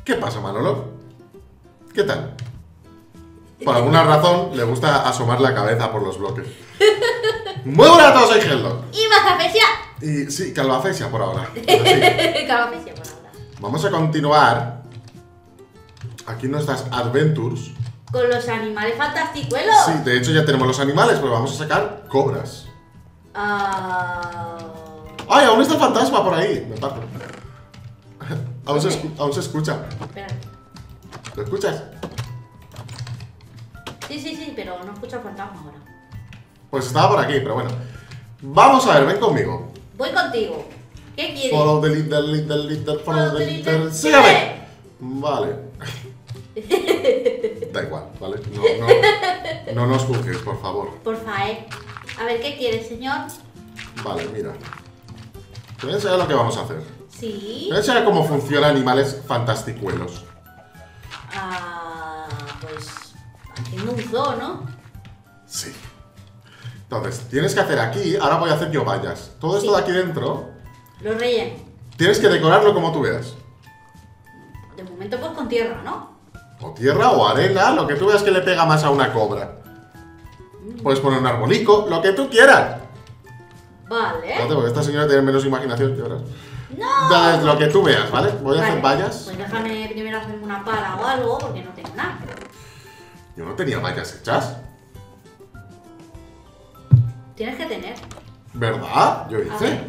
¿Qué pasa, Manolo? ¿Qué tal? Por alguna razón le gusta asomar la cabeza por los bloques. Muy buenas a todos, soy Helldog. Y Mazafesia. Y sí, calvafesia por ahora. Sí. Calvafesia por ahora. Vamos a continuar aquí nuestras adventures. Con los animales fantasticuelos. Sí, de hecho ya tenemos los animales, pero vamos a sacar cobras. ¡Ay, aún está el fantasma por ahí! Me parto. Aún se escucha. Espera. ¿Lo escuchas? Sí, pero no escucho el fantasma ahora. Pues estaba por aquí, pero bueno. Vamos a ver, ven conmigo. Voy contigo. ¿Qué quieres? Follow the leader, follow the leader. Sí. ¡Sígame! Vale. Da igual, ¿vale? No nos juzgues, por favor. Porfa, A ver, ¿qué quieres, señor? Vale, mira. Te voy a enseñar lo que vamos a hacer. Sí. Te voy a enseñar cómo funcionan animales fantasticuelos. Pues haciendo un zoo, ¿no? Sí. Entonces, tienes que hacer aquí, ahora voy a hacer yo vallas. Todo esto Sí. de aquí dentro, Lo relleno. tienes que decorarlo como tú veas. De momento pues con tierra, ¿no? O tierra o arena, lo que tú veas que le pega más a una cobra. Puedes poner un arbolico, lo que tú quieras. Vale. Fíjate, porque esta señora tiene menos imaginación que ahora. ¡No! Entonces, lo que tú veas, ¿vale? Voy a hacer Vale, vallas. Pues déjame primero hacerme una pala o algo, porque no tengo nada. Yo no tenía vallas hechas, Tienes que tener. ¿verdad? Yo A hice. ver.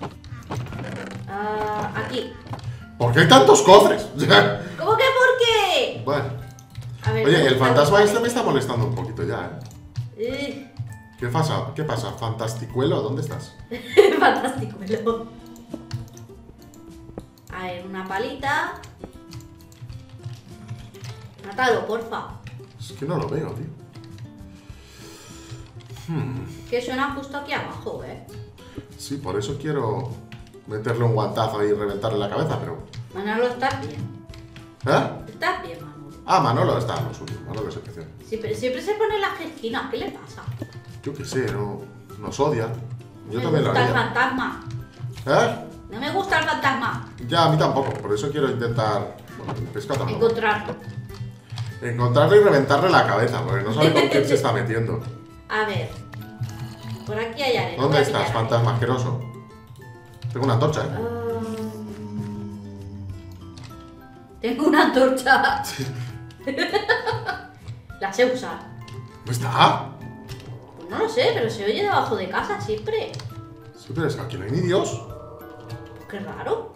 Aquí. ¿Por qué hay tantos cofres? ¿Cómo que por qué? Bueno. A ver, Oye, el busca, fantasma busca. este me está molestando un poquito ya, ¿eh? ¿Qué pasa? ¿Qué pasa? ¿Fantasticuelo? ¿Dónde estás? Fantástico, ¿no? A ver, una palita. Mátalo, porfa. Es que no lo veo, tío. Que suena justo aquí abajo, ¿eh? Sí, por eso quiero meterle un guantazo ahí y reventarle la cabeza, pero... Manolo, estás bien. ¿Eh? Estás bien, Manolo. Ah, Manolo está en lo suyo. Manolo es especial. Sí, pero siempre se pone las esquinas. ¿Qué le pasa? Yo qué sé, no... Nos odia. Yo No también me lo gusta el haría. fantasma. ¿Eh? No me gusta el fantasma. Ya, a mí tampoco. Por eso quiero intentar... Bueno, el pescado tampoco. Encontrarlo. Encontrarle y reventarle la cabeza, porque no sabe con quién se está metiendo. A ver. Por aquí hay arena. ¿Dónde Voy a estás, pillar fantasma asqueroso? Tengo una antorcha, ¿eh? arena. Tengo una antorcha. La sé usar. ¿Dónde está? Pues no lo sé, pero se oye debajo de casa siempre. Sí, pero es que aquí no hay ni Dios. Pues qué raro.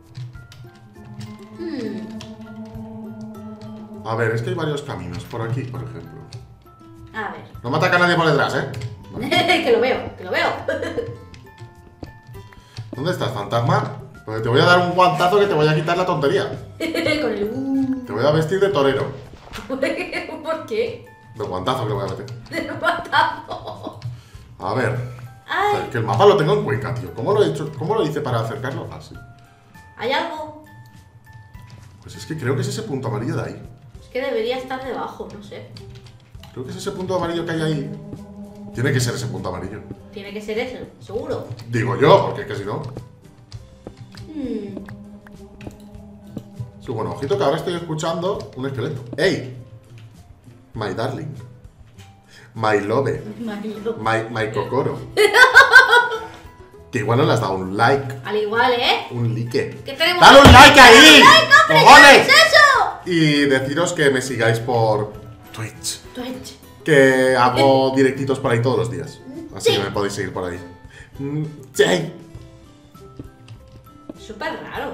A ver, es que hay varios caminos. Por aquí, por ejemplo. A ver. No me ataca nadie por detrás, ¿eh? que lo veo, que lo veo. ¿Dónde estás, fantasma? Porque te voy a dar un guantazo que te voy a quitar la tontería. Con el Te voy a vestir de torero. ¿Por qué? Del guantazo que le voy a meter. Del guantazo. A ver. Ay, Que el mapa lo tengo en Cuenca, tío. ¿Cómo lo he hecho? ¿Cómo lo hice para acercarlo? Ah, sí. ¿hay algo? Pues es que creo que es ese punto amarillo de ahí. Es que debería estar debajo, no sé. Creo que es ese punto amarillo que hay ahí. Tiene que ser ese punto amarillo. Tiene que ser eso, seguro. Digo yo, porque es que si no. Sí, bueno, ojito que ahora estoy escuchando un esqueleto. ¡Ey! My darling. My love. Imagino. My Kokoro. Que igual no le has dado un like. Al igual, ¿eh? Un like. ¿Qué tenemos? ¡Dale un like ahí! ¿Qué ¡Cojones! es eso? Y deciros que me sigáis por Twitch. Twitch. Que hago directitos por ahí todos los días. Así Sí. que me podéis seguir por ahí. Sí. Súper raro.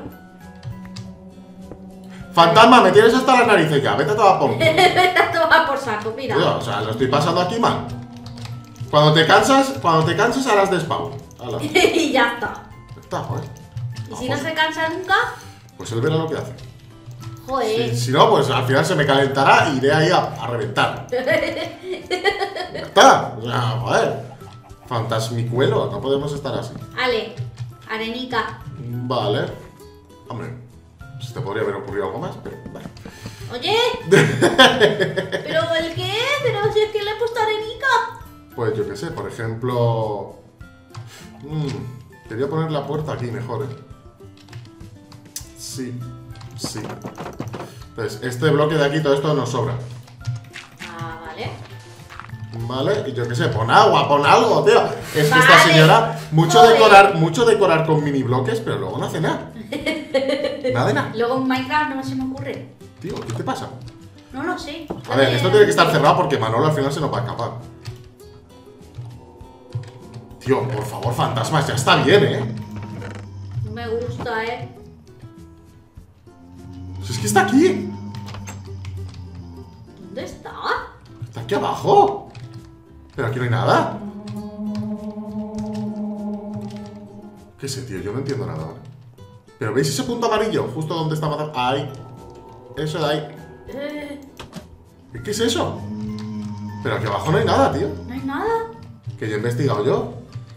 Fantasma, me tienes hasta las narices ya. Vete a toda por. Vete a tomar por saco, mira. Tío, o sea, lo estoy pasando aquí mal. Cuando te cansas harás de spawn. Hala. Y ya está. Está, joder. Y si no se cansa nunca, Pues él verá lo que hace. joder. Si no, pues al final se me calentará y iré ahí a reventar. Ya está. O sea, joder. Fantasmicuelo, no podemos estar así. Ale, arenica. Vale. Hombre, se te podría haber ocurrido algo más, pero vale. Oye, ¿pero el qué? Pero si es que le he puesto arenica. Pues yo qué sé, por ejemplo... quería poner la puerta aquí mejor, ¿eh? Sí. Sí. Entonces, este bloque de aquí, todo esto nos sobra. Ah, vale. Vale, y yo qué sé, pon agua, pon algo, tío. Es que Vale. esta señora, Joder. mucho decorar con mini bloques, pero luego no hace nada. Nada de nada. Luego en Minecraft no se me ocurre. Tío, ¿qué te pasa? No lo sé. A ver, esto tiene que estar cerrado porque Manolo al final se nos va a escapar. Tío, por favor, fantasmas, ya está bien, ¿eh? No me gusta, Si es que está aquí. ¿Dónde está? Está aquí abajo. Pero aquí no hay nada. ¿Qué sé, tío? Yo no entiendo nada, ¿vale? Pero ¿veis ese punto amarillo? Justo donde está matando. Ahí. Eso de ahí. ¿Qué es eso? Pero aquí abajo no hay nada, tío. No hay nada. Que ya he investigado yo.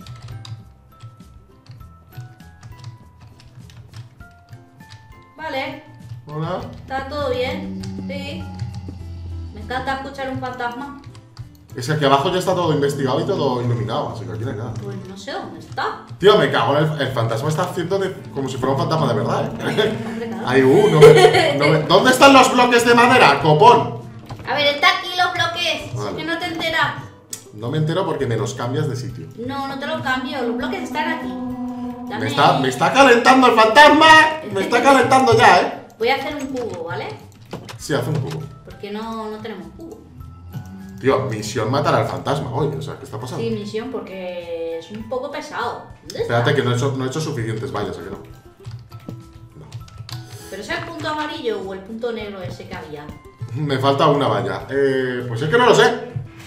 Vale, Hola. está todo bien. Sí. Me encanta escuchar un fantasma. Es que aquí abajo ya está todo investigado y todo iluminado, así que aquí no hay nada. Pues no sé dónde está. Tío, me cago en el fantasma está haciendo como si fuera un fantasma de verdad, ¿eh? Hombre, claro. Ay, ¿Dónde están los bloques de madera, copón? A ver, está aquí los bloques. Vale. Es que no te enteras. No me entero porque me los cambias de sitio. No, no te los cambio. Los bloques están aquí. Dame- Me está calentando el fantasma. Me está calentando ya, ¿eh? Voy a hacer un cubo, ¿vale? Sí, hace un cubo. Porque no tenemos cubo. Tío, misión matar al fantasma hoy. O sea, ¿qué está pasando? Sí, misión, porque es un poco pesado. ¿Dónde está? Espérate que no he hecho suficientes vallas, ¿a que no? No. ¿Pero es el punto amarillo o el punto negro ese que había? Me falta una valla. Pues es que no lo sé.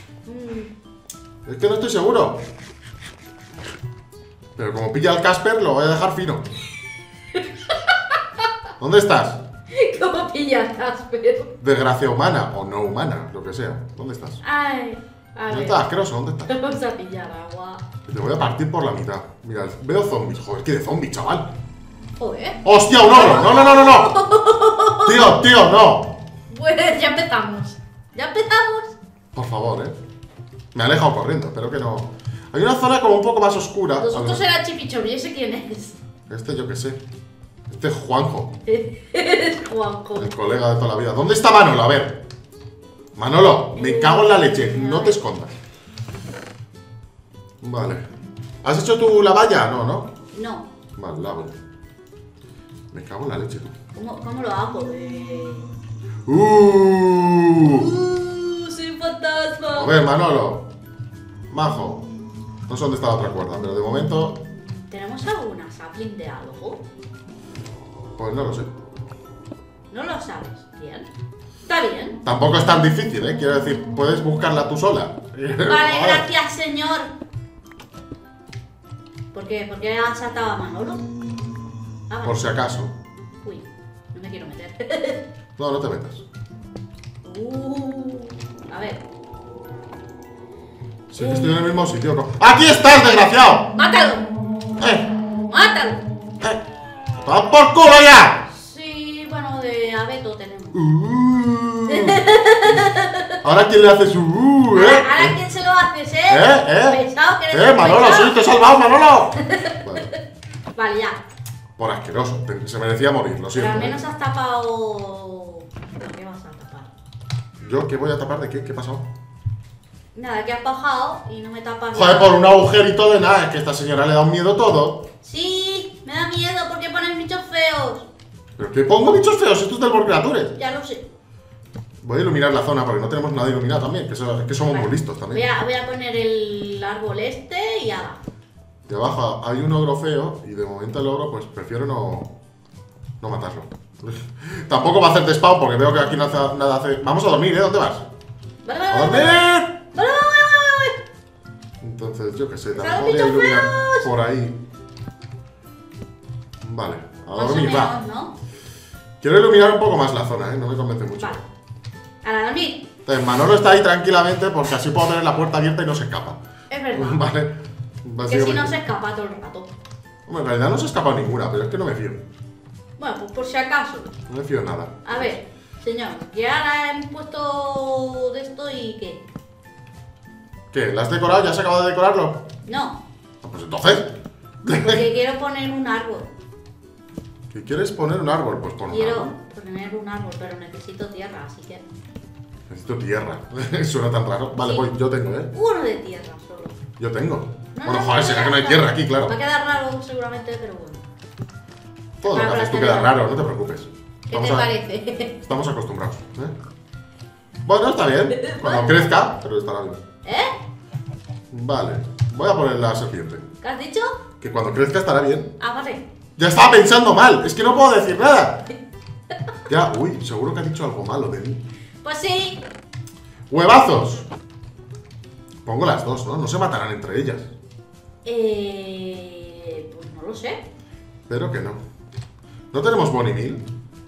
Es que no estoy seguro. Pero como pilla al Casper, lo voy a dejar fino. ¿Dónde estás? ¿Cómo pillas, Casper? Desgracia humana o no humana, lo que sea. ¿Dónde estás? Ay, a ¿Dónde ver. estás, asqueroso? ¿Dónde estás? Vamos a pillar agua. Te voy a partir por la mitad. Mira, veo zombies. Joder, ¿qué de zombies, chaval? Joder. ¡Hostia, un ogro! ¡No, no, no, no, no! Tío, no. Pues ya empezamos. ¿Ya empezamos? Por favor, Me he alejado corriendo, espero que no. Hay una zona como un poco más oscura. Los A otros ver, eran Chipichón, ¿y ese quién es? Este yo qué sé. Este es Juanjo, Es Juanjo. el colega de toda la vida. ¿Dónde está Manolo? A ver. Manolo, me cago en la leche. No te escondas. Vale. ¿Has hecho tú la valla? No, ¿no? No. Vale, la hago. Me cago en la leche, tú. ¿Cómo lo hago? Soy un fantasma. A ver, Manolo. Majo. No sé dónde está la otra cuerda, pero de momento, ¿Tenemos alguna sapling de algo? pues no lo sé. No lo sabes. Bien. Está bien. Tampoco es tan difícil, ¿eh? Quiero decir, puedes buscarla tú sola. Vale, gracias, señor. ¿Por qué? ¿Por qué has atado a Manolo? Ah, vale. Por si acaso. Uy, no me quiero meter. No, no te metas. A ver. Sí que estoy en el mismo sitio. ¡Aquí estás, desgraciado! ¡Mátalo! ¡Eh! ¡Mátalo! ¡Eh! ¡Toma por culo ya! Sí, bueno, de abeto tenemos. Ahora quién le hace su ¿Ahora quién se lo haces, Pesado, que eres un Manolo, pesado. sí, te he salvado, Manolo. Vale. Vale, ya. Por asqueroso, se merecía morir, lo Pero siento. al menos has tapado... ¿Qué vas a tapar? ¿Yo qué voy a tapar de qué? ¿Qué ha pasado? Nada, que has bajado y no me tapas Joder, nada. por un agujerito de nada, es que a esta señora le da un miedo todo. Sí, me da miedo porque pones bichos feos. ¿Pero qué pongo bichos feos? Esto es del World Creatures. Ya lo sé. Voy a iluminar la zona porque no tenemos nada iluminado también, que somos Vale. muy listos también. Voy a poner el árbol este y ala. De abajo hay un ogro feo y de momento el ogro pues prefiero no matarlo. Tampoco va a hacerte spawn porque veo que aquí nada hace... Vamos a dormir, ¿eh? ¿Dónde vas? Vale, ¡A vale, dormir! vale. Vale, vale. Entonces, yo qué sé, ¡Salen también podría bichos iluminar feos! por ahí. Vale, a Más o dormir, va. menos, ¿no? Quiero iluminar un poco más la zona, ¿eh? No me convence mucho. Vale. A dormir. Entonces, Manolo está ahí tranquilamente porque así puedo tener la puerta abierta y no se escapa. Es verdad. Vale. Que si Básicamente. no se escapa todo el rato. Hombre, en realidad no se ha escapado ninguna, pero es que no me fío. Bueno, pues por si acaso. No me fío de nada. A ver, señor, que ahora hemos puesto de esto y qué. ¿Qué? ¿La has decorado? ¿Ya has acabado de decorarlo? No, Pues entonces. porque quiero poner un árbol. ¿Y quieres poner un árbol? Pues pon un Quiero árbol. poner un árbol, pero necesito tierra, así que... Necesito tierra. Suena tan raro. Vale, Sí. pues yo tengo, ¿eh? Uno de tierra solo. Yo tengo. No, Bueno, no, joder, no, será no, que no hay no. tierra aquí, claro. Va a quedar raro seguramente, pero bueno. Todo lo que Para haces tú tener- queda raro, no te preocupes. ¿Qué te parece? Estamos acostumbrados, ¿eh? Bueno, está bien. Cuando crezca, pero estará bien. ¿Eh? Vale. Voy a poner la serpiente. ¿Qué has dicho? Que cuando crezca estará bien. Ah, vale. Ya estaba pensando mal. Es que no puedo decir nada. Ya, uy, seguro que ha dicho algo malo de mí. Pues sí. ¡Huevazos! Pongo las dos, ¿no? No se matarán entre ellas. Pues no lo sé. Pero que no. ¿No tenemos Bonnie Mill?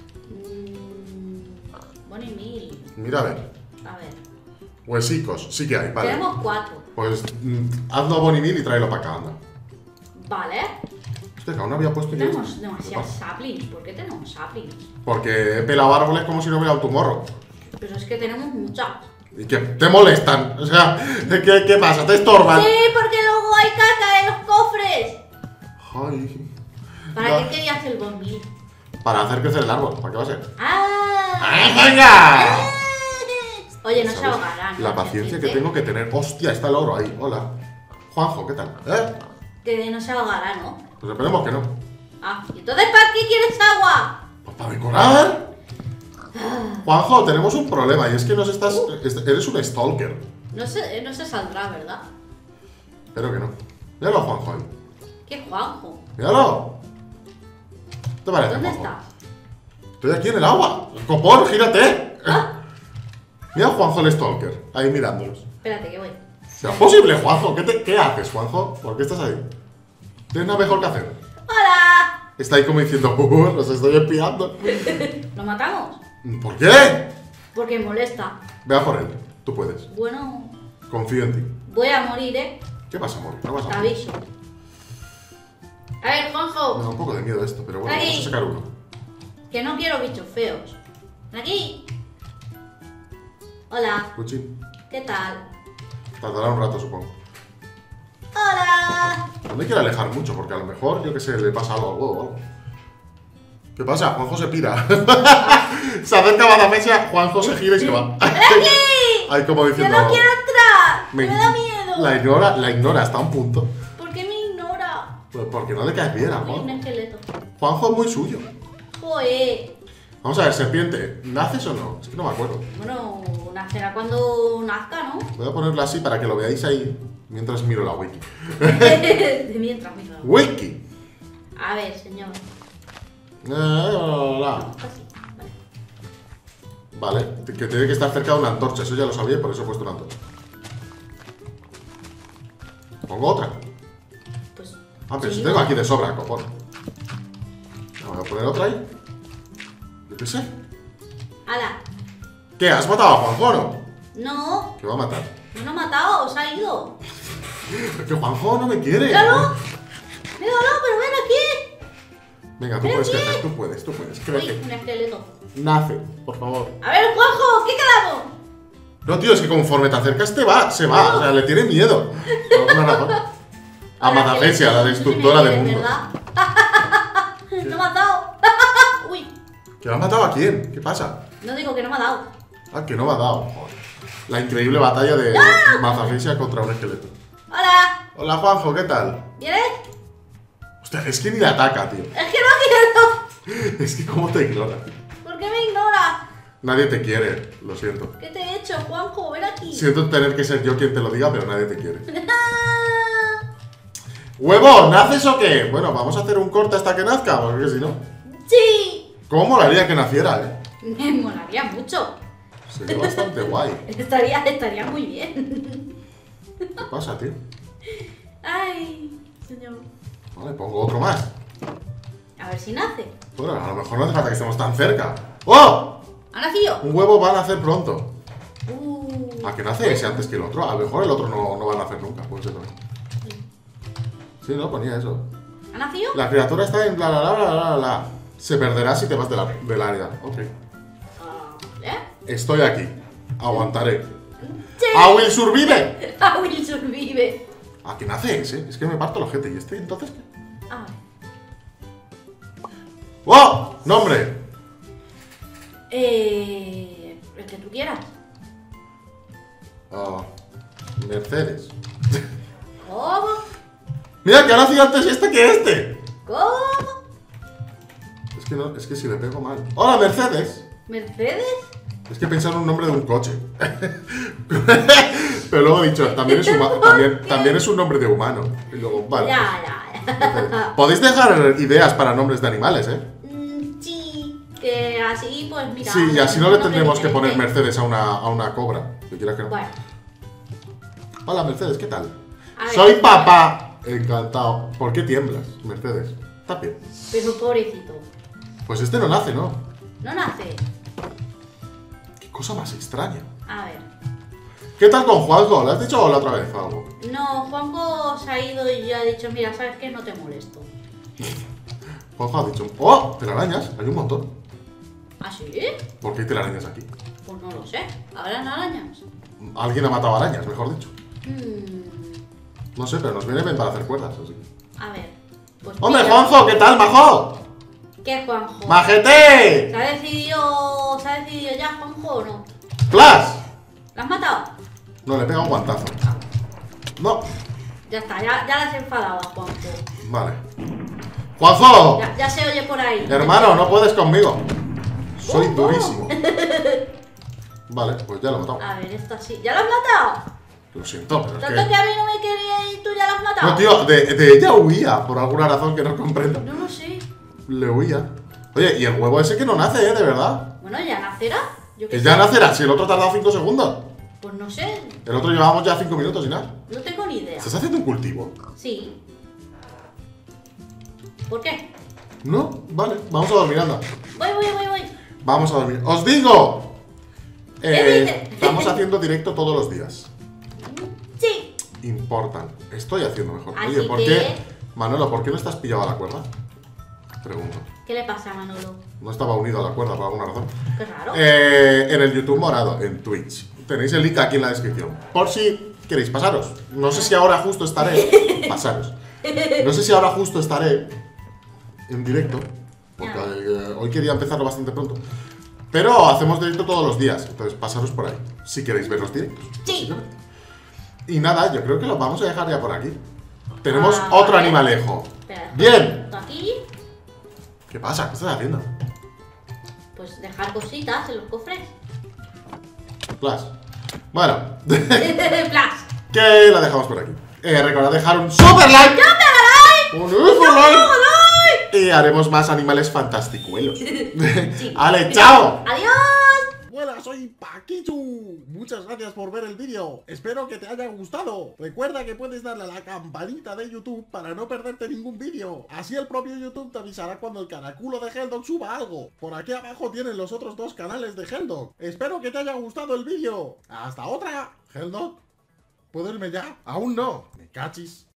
Bonnie Mill. Mira, a ver. A ver. Huesicos. Sí que hay, vale. Tenemos 4. Pues hazlo Bonnie Mill y tráelo para acá, anda. Vale. Hostia, que aún no había puesto yo Tenemos esto. demasiados saplings. ¿Por qué tenemos saplings? Porque he pelado árboles como si no hubiera un tumorro. Pero es que tenemos muchas. Y que te molestan. O sea, ¿qué pasa? ¿Te estorban? Sí, porque luego hay caca en los cofres. Ay. ¿Para No. qué querías el bombil? Para hacer crecer el árbol. ¿Para qué va a ser? ¡Ah! ¡Ay, venga! Oye, no se ¿Sabes? ahogarán. La ¿no? paciencia que ¿Eh? tengo que tener. Hostia, está el oro ahí. Hola. Juanjo, ¿qué tal? Que no se ahogará, ¿no? Pues esperemos que no. Ah, ¿y entonces para qué quieres agua? Pues para decorar. Juanjo, tenemos un problema y es que nos estás. Eres un stalker. No se saldrá, ¿verdad? Espero que no. Míralo, Juanjo ahí. ¿Qué Juanjo? Míralo. ¿Qué te parece, ¿Dónde Juanjo? estás? Estoy aquí en el agua. Copón, gírate. Mira a Juanjo el stalker. Ahí mirándolos. Espérate, que voy. ¿Será posible, Juanjo? ¿Qué haces, Juanjo? ¿Por qué estás ahí? ¿Tienes nada mejor que hacer? ¡Hola! Está ahí como diciendo, los estoy espiando. ¿Lo matamos? ¿Por qué? Porque molesta. Ve a por él. Tú puedes. Bueno, Confío en ti. voy a morir, ¿eh? ¿Qué vas a morir? No vas Te a morir. aviso. A ver, Me Juanjo, da un poco de miedo esto, pero bueno, Ahí. vamos a sacar uno. que no quiero bichos feos. Ven aquí. Hola, Cuchín. ¿qué tal? Tardará un rato, supongo. ¡Hola! No me quiero alejar mucho, porque a lo mejor, yo que sé, le pasa algo al huevo o algo. ¿Qué pasa? Juanjo se pira. Se acerca a la mesa, Juanjo se gira y se va. ¡Ven aquí! Ahí como ¡Yo diciendo... no quiero entrar! ¡Me da miedo! La ignora hasta un punto. ¿Por qué me ignora? Pues porque no le caes bien a Uy, un Juanjo. esqueleto. Juanjo es muy suyo. Joder. Vamos a ver, serpiente, ¿naces o no? Es que no me acuerdo. Bueno, nacerá cuando nazca, ¿no? Voy a ponerlo así para que lo veáis ahí mientras miro la wiki. De mientras, mira. Wiki. A ver, señor. Hola. Así, vale. Vale, que tiene que estar cerca de una antorcha, eso ya lo sabía y por eso he puesto una antorcha. Pongo otra. Pues. Ah, pero sí, si tengo aquí de sobra, copón. Voy a poner otra ahí. Yo qué sé. ¡Hala! ¿Qué? ¿Has matado a Juanjo o no? No, ¿Qué va a matar? no lo ha matado, se ha ido. Que Juanjo no me quiere. ¡Míralo! ¡Míralo, pero ven aquí! Venga, tú Ven puedes aquí. crecer, tú puedes, Uy, crece. un esqueleto. Nace, por favor. A ver, Juanjo, ¿qué quedamos? No, tío, es que conforme te acercas se va, o sea, le tiene miedo. Por alguna razón. A Ahora, Madacesia, que la no destructora me de quieres, mundos. ¿verdad? No me ha dado. Uy, ¿Que lo ha matado a quién? ¿Qué pasa? no digo que no me ha dado. Ah, que no me ha dado. Joder. La increíble batalla de Madacesia contra un esqueleto. Hola, Hola, Juanjo, ¿qué tal? ¿vienes? Hostia, es que ni le ataca, tío. Es que no quiero. Es que cómo te ignora. ¿Por qué me ignora? Nadie te quiere, lo siento. ¿Qué te he hecho, Juanjo? Ven aquí. Siento tener que ser yo quien te lo diga, pero nadie te quiere. ¡Huevo! ¿Naces o qué? Bueno, vamos a hacer un corte hasta que nazca, porque si no... Sí. ¿Cómo molaría que naciera, Me molaría mucho. Sería bastante guay. Estaría muy bien. ¿Qué pasa, tío? Ay, señor. Vale, pongo otro más. A ver si nace. Bueno, a lo mejor no hace falta que estemos tan cerca. ¡Oh! ¿Ha nacido? Un huevo va a nacer pronto. Uh. ¿A que nace ese antes que el otro? A lo mejor el otro no va a nacer nunca, puede ser también. Sí, no, ponía eso. ¿Ha nacido? La criatura está en bla bla bla bla bla bla. Se perderá si te vas del área. Ok. ¿Eh? Estoy aquí. Aguantaré. Sí. ¡A Will survive! A Wilson vive. ¿A que nace ese? Es que me parto la gente. ¿Y este entonces qué? Ah, ¡Oh! ¡Nombre! El que tú quieras. Ah, Mercedes. ¿Cómo? Mira, que ahora hacía antes este que este. ¿Cómo? Es que no, es que si le pego mal. ¡Hola, Mercedes! ¿Mercedes? Es que he pensado en un nombre de un coche. Pero luego he dicho, también es un nombre de humano. Y luego, vale. Ya. Podéis dejar ideas para nombres de animales, ¿eh? Sí, que así pues mira. Sí, y así no le nombre tendremos que diferente. poner Mercedes a una cobra. Si quieras que no. Bueno, Hola, Mercedes, ¿qué tal? a ver. Soy papá. Encantado. ¿Por qué tiemblas, Mercedes? Está bien. Pero pobrecito. Pues este no nace, ¿no? No nace. Qué cosa más extraña. A ver. ¿Qué tal con Juanjo? ¿Le has dicho hola otra vez o algo? No, Juanjo se ha ido y ya ha dicho, mira, ¿sabes qué? No te molesto. Juanjo ha dicho, ¡oh! Telarañas, hay un montón. ¿Ah, sí? ¿Por qué hay telarañas aquí? Pues no lo sé. ¿Habrán arañas? Alguien ha matado arañas, mejor dicho. Hmm, No sé, pero nos viene bien para hacer cuerdas, así. a ver. Pues ¡Hombre, mira. Juanjo! ¿Qué tal, majo? ¿Qué, Juanjo? ¡Majete! ¿Se ha decidido ya, Juanjo, o no? ¡Plas! ¿La has matado? No, le pega un guantazo. No. Ya está, ya la has enfadado a Juanjo. Vale. ¡Juanjo! Ya se oye por ahí. Hermano, no puedes conmigo. Soy Oh. durísimo. Vale, pues ya lo he matado. A ver, esto sí. ¿Ya lo has matado? Lo siento, pero es Tanto que que... a mí no me quería y tú ya lo has matado. No, tío, de ella huía, por alguna razón que no comprendo. No lo sé. Le huía. Oye, y el huevo ese que no nace, de verdad. Bueno, ya nacerá. Yo qué Que sé. ya nacerá, si el otro ha tardado 5 segundos. Pues no sé. El otro llevábamos ya 5 minutos y nada. No tengo ni idea. ¿Estás haciendo un cultivo? Sí. ¿Por qué? No, vale, vamos a dormir, anda. Voy. Vamos a dormir. ¡Os digo! ¿Qué dices? Estamos haciendo directo todos los días. Sí. Importan. Estoy haciendo mejor. Así Oye, ¿por que- qué? Manolo, ¿por qué no estás pillado a la cuerda? Pregunto. ¿Qué le pasa a Manolo? No estaba unido a la cuerda por alguna razón. Qué raro. En el YouTube morado, en Twitch. Tenéis el link aquí en la descripción. Por si queréis pasaros. No sé si ahora justo estaré. Pasaros. No sé si ahora justo estaré en directo. Porque hoy quería empezarlo bastante pronto. Pero hacemos directo todos los días. Entonces pasaros por ahí. Si queréis ver los directos. Sí. básicamente. Y nada, yo creo que lo vamos a dejar ya por aquí. Tenemos Ah, otro vale. animalejo. Espera, Bien. esto aquí, ¿Qué pasa? ¿Qué estás haciendo? pues dejar cositas en los cofres. Plus. Bueno. Flash. Que la dejamos por aquí. Recordad dejar un super like. Un super like. Y haremos más animales fantasticuelos. ¡Ale, chao! Adiós. Hola, soy Paquichu. Muchas gracias por ver el vídeo. Espero que te haya gustado. Recuerda que puedes darle a la campanita de YouTube para no perderte ningún vídeo. Así el propio YouTube te avisará cuando el caraculo de Helldog suba algo. Por aquí abajo tienen los otros 2 canales de Helldog. Espero que te haya gustado el vídeo. Hasta otra. Helldog, ¿puedo irme ya? Aún no. Me cachis.